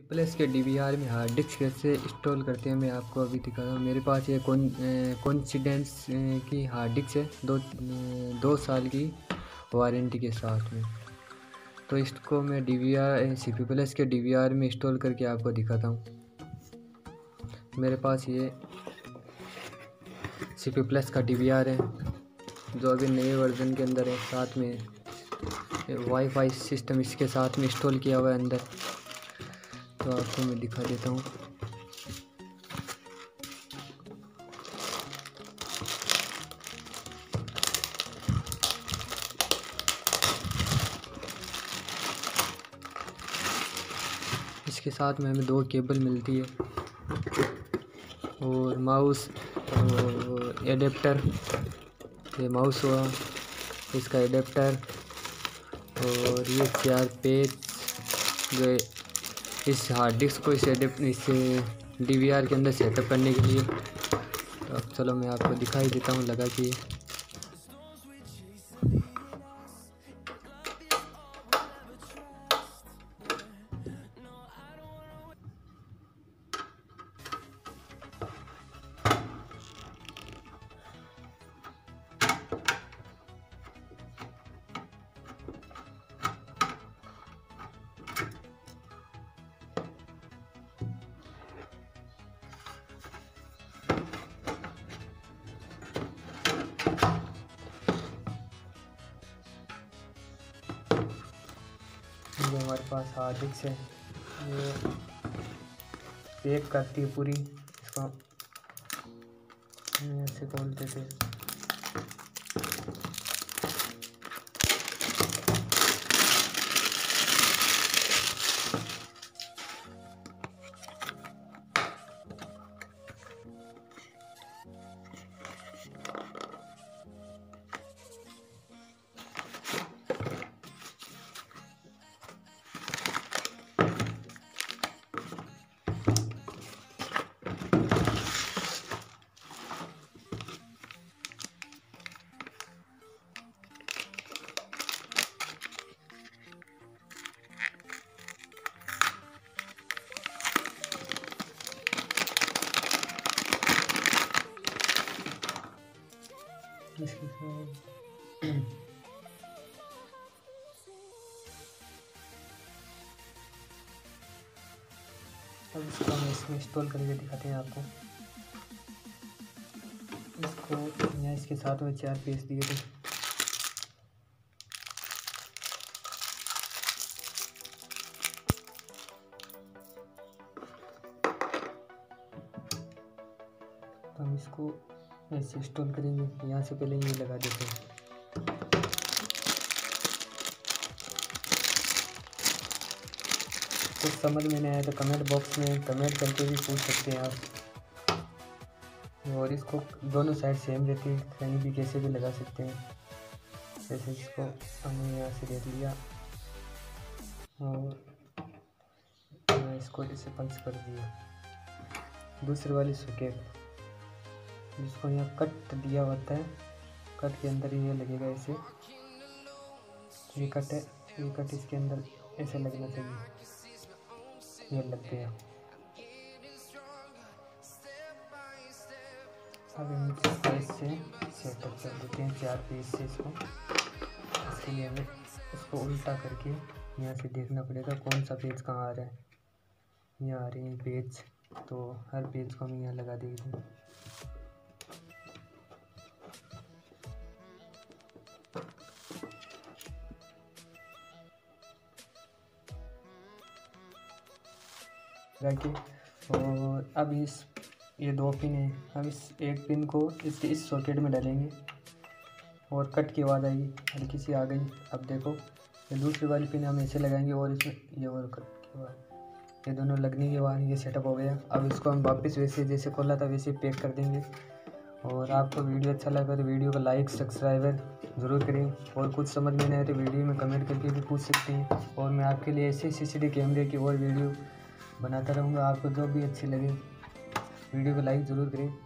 Plus के DVR में hard disk कैसे इंस्टॉल करते हैं मैं आपको अभी दिखा रहा हूँ। मेरे पास ये कॉन्फिडेंस की हार्ड डिस्क है, 2 साल की वारंटी के साथ में। तो इसको मैं CP प्लस के DVR में इंस्टॉल करके आपको दिखाता हूँ। मेरे पास ये CP प्लस का DVR है जो अभी नए वर्जन के अंदर है। साथ में वाईफाई सिस्टम इसके साथ में इंस्टॉल किया हुआ है अंदर। तो आपको मैं दिखा देता हूँ। इसके साथ में हमें 2 केबल मिलती है और माउस और एडेप्टर। ये माउस हुआ, इसका एडेप्टर और ये 4 पेज जो इस हार्ड डिस्क को इस DVR के अंदर सेटअप करने के लिए। तो अब चलो मैं आपको दिखाई देता हूँ लगा कि जो हमारे पास हार्ड डिस्क है ये पैक करती है पूरी। इसको ऐसे खोलते थे। अब इसको हम इसमें इंस्टॉल करके दिखाते हैं आपको। इसको यहाँ इसके साथ में 4 पीस दिए थे। तो हम इसको ऐसे इंस्टॉल करेंगे। यहाँ से पहले ये लगा देते हैं। कुछ समझ में नहीं आया तो कमेंट बॉक्स में कमेंट करके भी पूछ सकते हैं आप। और इसको दोनों साइड सेम रहती है, कहीं भी कैसे भी लगा सकते हैं। जैसे इसको हमने यहाँ से देख लिया और इसको ऐसे पंच कर दिया। दूसरी वाली सॉकेट जिसको यहाँ कट दिया होता है, कट के अंदर ये लगेगा ऐसे। ये कट है, ये कट इसके अंदर ऐसे लगना चाहिए। ये लग गया। अब हम इससे सेटअप कर देते हैं 4 पीस से इसको। इसके लिए हमें इसको उल्टा करके यहाँ से देखना पड़ेगा कौन सा पेज कहाँ आ रहा है। यहाँ आ रहे हैं पेज, तो हर पेज को हम यहाँ लगा देंगे। और अब ये 2 पिन है। हम इस एक पिन को इस सॉकेट में डालेंगे और कट की आवाज़ आएगी, हल्की सी आ गई। अब देखो ये दूसरी वाली पिन हम ऐसे लगाएंगे और इसमें ये और कट की आवाज़, ये दोनों लगने के बाद ये सेटअप हो गया। अब इसको हम वापस वैसे जैसे खोला था वैसे पैक कर देंगे। और आपको वीडियो अच्छा लगा तो वीडियो को लाइक सब्सक्राइबर ज़रूर करें। और कुछ समझ में नहीं आए तो वीडियो में कमेंट करके भी पूछ सकते हैं। और मैं आपके लिए ऐसे CCD कैमरे की और वीडियो बनाता रहूँगा। आपको जो भी अच्छी लगे वीडियो को लाइक ज़रूर करें।